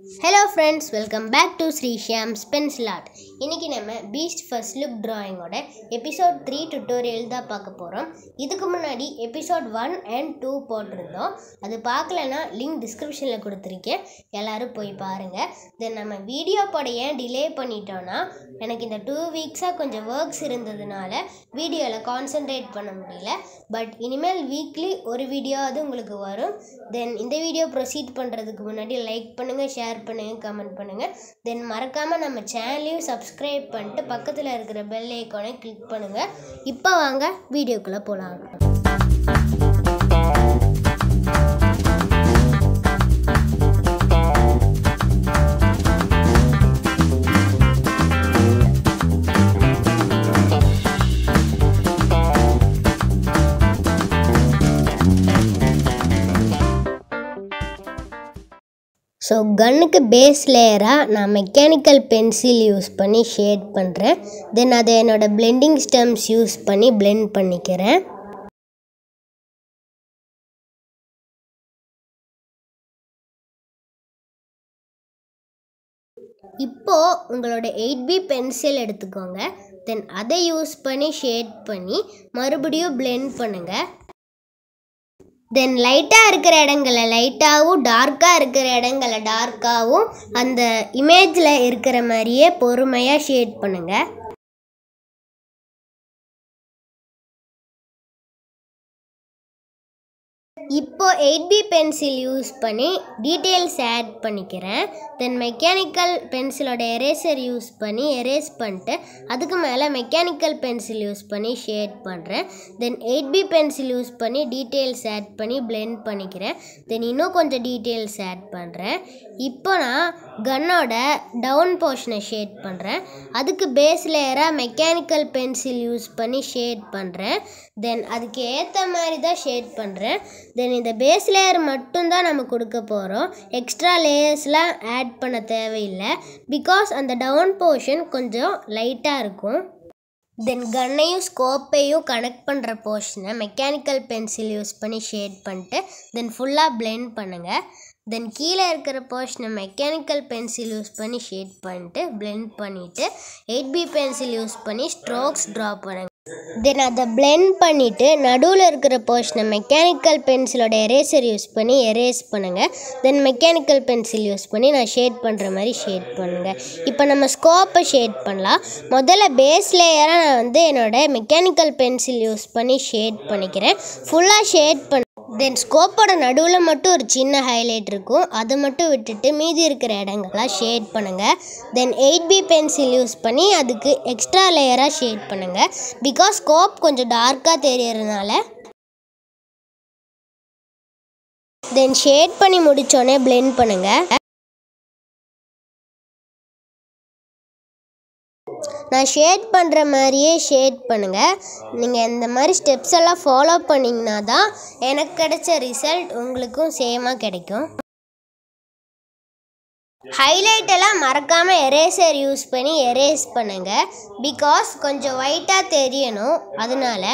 Hello friends, welcome back to Sri Shyam's Pencil Art. இன்னைக்கு நம்ம Beast First Look Drawing ஓட episode 3 tutorial தான் பார்க்க போகிறோம். இதுக்கு முன்னாடி எபிசோட் 1 and 2 போட்டிருந்தோம். அது பார்க்கலன்னா லிங்க் டிஸ்கிரிப்ஷனில் கொடுத்துருக்கேன், எல்லோரும் போய் பாருங்கள். தென் நம்ம வீடியோ போட ஏன் டிலே பண்ணிட்டோன்னா எனக்கு இந்த 2 வீக்ஸாக கொஞ்சம் ஒர்க்ஸ் இருந்ததுனால வீடியோவில் கான்சென்ட்ரேட் பண்ண முடியல. பட் இனிமேல் வீக்லி ஒரு வீடியோவாவது உங்களுக்கு வரும். தென் இந்த வீடியோ ப்ரொசீட் பண்ணுறதுக்கு முன்னாடி லைக் பண்ணுங்கள், ஷேர் பண்ணுங்கள், கமெண்ட் பண்ணுங்கள். தென் மறக்காமல் நம்ம சேனலையும் சப்ஸ்கிரைப் பண்ணிட்டு பக்கத்தில் இருக்கிற பெல் ஐக்கானை கிளிக் பண்ணுங்கள். இப்போ வாங்க வீடியோக்குள்ளே போகலாம். ஸோ கன்னுக்கு பேஸ் லேயராக நான் மெக்கானிக்கல் பென்சில் யூஸ் பண்ணி ஷேட் பண்ணுறேன். தென் அதை என்னோடய பிளெண்டிங் ஸ்டெம்ஸ் யூஸ் பண்ணி பிளெண்ட் பண்ணிக்கிறேன். இப்போது உங்களோட 8B பென்சில் எடுத்துக்கோங்க. தென் அதை யூஸ் பண்ணி ஷேட் பண்ணி மறுபடியும் பிளெண்ட் பண்ணுங்கள். தென் லைட்டாக இருக்கிற இடங்களை லைட்டாகவும் டார்க்காக இருக்கிற இடங்களை டார்க்காகவும் அந்த இமேஜில் இருக்கிற மாதிரியே பொறுமையாக ஷேட் பண்ணுங்கள். இப்போது 8B பென்சில் யூஸ் பண்ணி டீட்டெயில்ஸ் ஆட் பண்ணிக்கிறேன். தென் மெக்கானிக்கல் பென்சிலோட எரேசர் யூஸ் பண்ணி எரேஸ் பண்ணிட்டு அதுக்கு மேலே மெக்கானிக்கல் பென்சில் யூஸ் பண்ணி ஷேட் பண்ணுறேன். தென் 8B பென்சில் யூஸ் பண்ணி டீட்டெயில்ஸ் ஆட் பண்ணி பிளெண்ட் பண்ணிக்கிறேன். தென் இன்னும் கொஞ்சம் டீட்டெயில்ஸ் ஆட் பண்ணுறேன். இப்போ நான் கன்னோட டவுன் போர்ஷனை ஷேட் பண்ணுறேன். அதுக்கு பேஸ் லேயராக மெக்கானிக்கல் பென்சில் யூஸ் பண்ணி ஷேட் பண்ணுறேன். தென் அதுக்கு ஏற்ற மாதிரி தான் ஷேட் பண்ணுறேன். தென் இந்த பேஸ் லேயர் மட்டும்தான் நம்ம கொடுக்க போகிறோம். எக்ஸ்ட்ரா லேயர்ஸ்லாம் ஆட் பண்ண தேவையில்லை, பிகாஸ் அந்த டவுன் போர்ஷன் கொஞ்சம் லைட்டாக இருக்கும். தென் கன்னையும் ஸ்கோப்பையும் கனெக்ட் பண்ணுற போர்ஷனை மெக்கானிக்கல் பென்சில் யூஸ் பண்ணி ஷேட் பண்ணிட்டு தென் ஃபுல்லாக பிளெண்ட் பண்ணுங்கள். தென் கீழே இருக்கிற போர்ஷனை மெக்கானிக்கல் பென்சில் யூஸ் பண்ணி ஷேட் பண்ணிட்டு பிளெண்ட் பண்ணிவிட்டு 8B பென்சில் யூஸ் பண்ணி ஸ்ட்ரோக்ஸ் ட்ரா பண்ணுங்கள். தென் அதை பிளெண்ட் பண்ணிவிட்டு நடுவில் இருக்கிற போர்ஷனை மெக்கானிக்கல் பென்சிலோட எரேசர் யூஸ் பண்ணி எரேஸ் பண்ணுங்கள். தென் மெக்கானிக்கல் பென்சில் யூஸ் பண்ணி நான் ஷேட் பண்ணுற மாதிரி ஷேட் பண்ணுங்கள். இப்போ நம்ம ஸ்கோப்பை ஷேட் பண்ணலாம். முதல்ல பேஸ் லேயராக நான் என்னோடய மெக்கானிக்கல் பென்சில் யூஸ் பண்ணி ஷேட் பண்ணிக்கிறேன். ஃபுல்லாக ஷேட் பண்ண தென் ஸ்கோப்போட நடுவில் மட்டும் ஒரு சின்ன ஹைலைட் இருக்கும், அதை மட்டும் விட்டுட்டு மீதி இருக்கிற இடங்கள்லாம் ஷேட் பண்ணுங்கள். தென் 8B பென்சில் யூஸ் பண்ணி அதுக்கு எக்ஸ்ட்ரா லேயராக ஷேட் பண்ணுங்கள், பிகாஸ் ஸ்கோப் கொஞ்சம் டார்க்காக தெரியறதுனால. தென் ஷேட் பண்ணி முடித்தோடனே பிளெண்ட் பண்ணுங்கள். நான் ஷேட் பண்ணுற மாதிரியே ஷேட் பண்ணுங்கள். நீங்கள் இந்த மாதிரி ஸ்டெப்ஸ் எல்லாம் ஃபாலோ பண்ணிங்கன்னா தான் எனக்கு கிடைச்ச ரிசல்ட் உங்களுக்கும் சேமாக கிடைக்கும். ஹைலைட் எல்லாம் மறக்காமல் எரேசர் யூஸ் பண்ணி எரேஸ் பண்ணுங்கள், பிகாஸ் கொஞ்சம் ஒயிட்டாக தெரியணும், அதனால.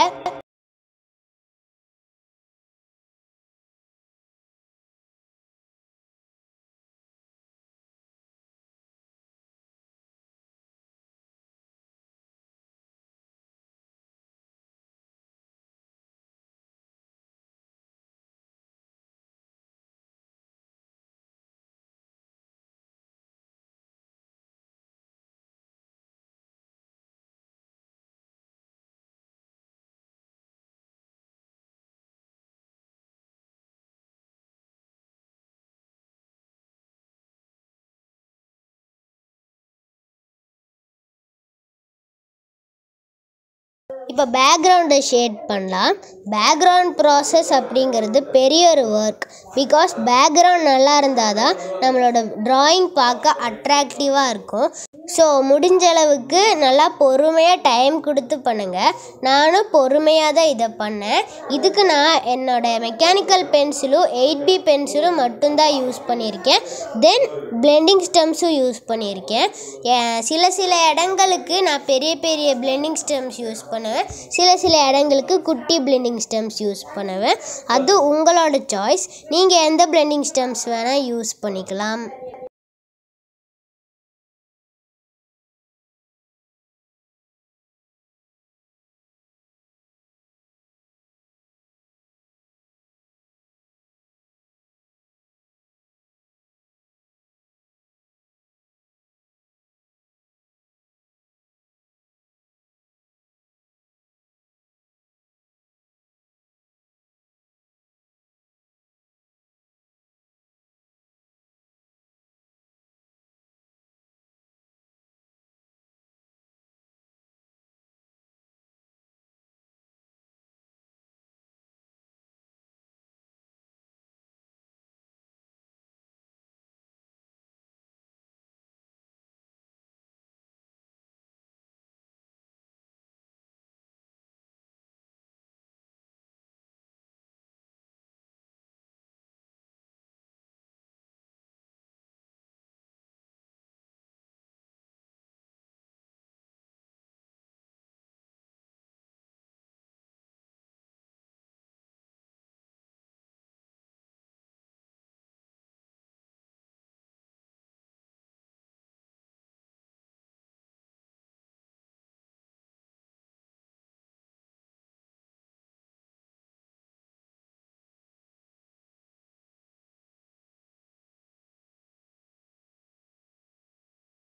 இப்போ பேக்ரவுண்டை ஷேட் பண்ணலாம். பேக்ரவுண்ட் ப்ராசஸ் அப்படிங்கிறது பெரிய ஒரு ஒர்க், பிகாஸ் பேக்ரவுண்ட் நல்லா இருந்தால் தான் நம்மளோட ட்ராயிங் பார்க்க அட்ராக்டிவாக இருக்கும். ஸோ முடிஞ்ச அளவுக்கு நல்லா பொறுமையாக டைம் கொடுத்து பண்ணுங்கள். நானும் பொறுமையாக தான் இதை பண்ணேன். இதுக்கு நான் என்னோடய மெக்கானிக்கல் பென்சிலும் 8B பென்சிலும் மட்டும்தான் யூஸ் பண்ணியிருக்கேன். தென் பிளெண்டிங் ஸ்டெம்ஸும் யூஸ் பண்ணியிருக்கேன். சில இடங்களுக்கு நான் பெரிய பெரிய பிளெண்டிங் ஸ்டெம்ஸ் யூஸ் பண்ணுவேன், சில இடங்களுக்கு குட்டி பிளெண்டிங் ஸ்டெம்ஸ் யூஸ் பண்ணுவேன். அது உங்களோட சாய்ஸ். நீங்கள் எந்த பிளெண்டிங் ஸ்டெம்ஸ் வேணால் யூஸ் பண்ணிக்கலாம்.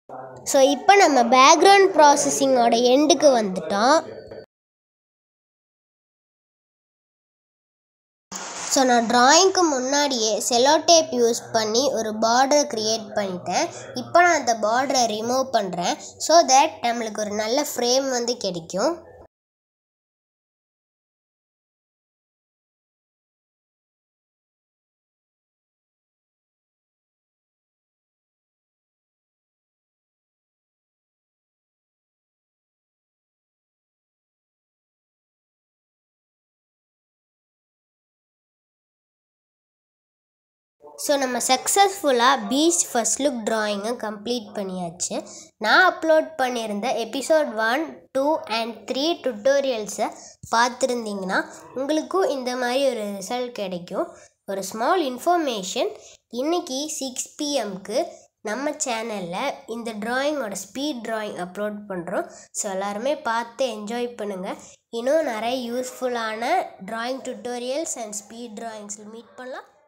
ஸோ இப்போ நம்ம பேக்ரவுண்ட் ப்ராசஸிங்கோட எண்டுக்கு வந்துட்டோம். ஸோ நான் ட்ராயிங்க்கு முன்னாடியே செல்லோ டேப் யூஸ் பண்ணி ஒரு பார்டர் க்ரியேட் பண்ணிட்டேன். இப்போ நான் அந்த பார்டரை ரிமூவ் பண்ணுறேன். ஸோ தட் நம்மளுக்கு ஒரு நல்ல ஃப்ரேம் வந்து கிடைக்கும். ஸோ நம்ம சக்ஸஸ்ஃபுல்லாக பீச் ஃபர்ஸ்ட் லுக் ட்ராயிங்கை கம்ப்ளீட் பண்ணியாச்சு. நான் அப்லோட் பண்ணியிருந்த எபிசோட் 1, 2 and 3 டுட்டோரியல்ஸை பார்த்துருந்தீங்கன்னா உங்களுக்கும் இந்த மாதிரி ஒரு ரிசல்ட் கிடைக்கும். ஒரு ஸ்மால் இன்ஃபர்மேஷன், இன்றைக்கி 6 PM நம்ம சேனலில் இந்த ட்ராயிங்கோட ஸ்பீட் ட்ராயிங் அப்லோட் பண்ணுறோம். ஸோ எல்லாருமே பார்த்து என்ஜாய் பண்ணுங்கள். இன்னும் நிறைய யூஸ்ஃபுல்லான ட்ராயிங் டுட்டோரியல்ஸ் அண்ட் ஸ்பீட் ட்ராயிங்ஸில் மீட் பண்ணலாம்.